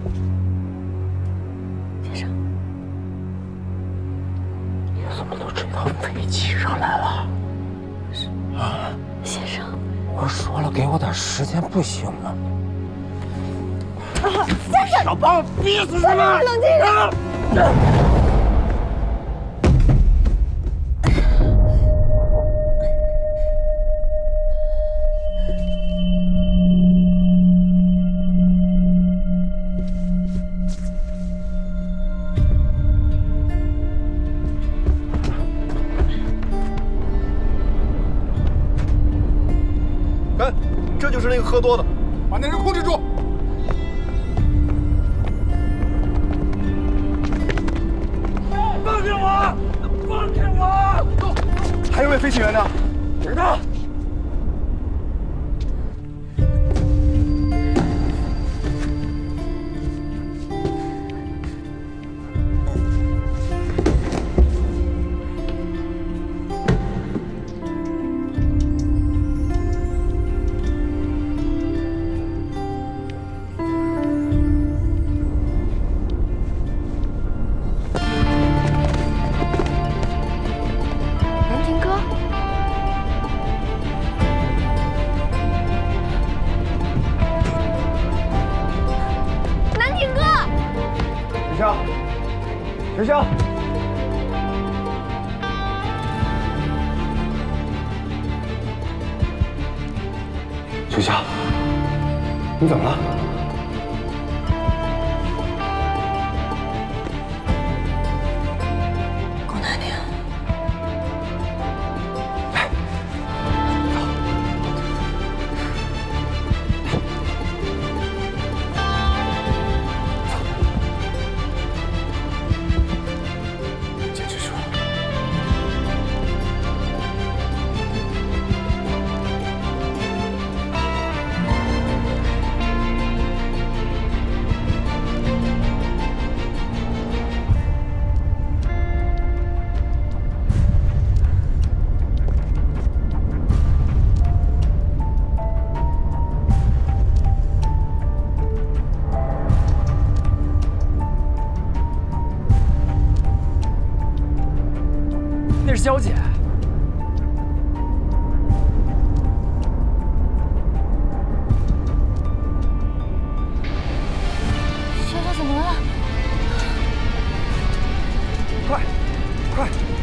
先生， 你怎么都追到飞机上来了？啊， 先生， 我说了，给我点时间不行吗？ 先生， 想把我逼死是吗？ 冷静点。 看，这就是那个喝多的，把那人控制住。放开我！放开我！走！还有位飞行员呢，是他。停下！秋夏，你怎么了？ 顾南亭， 来，进去说。 那是肖姐。 先生怎么了？ 快，快！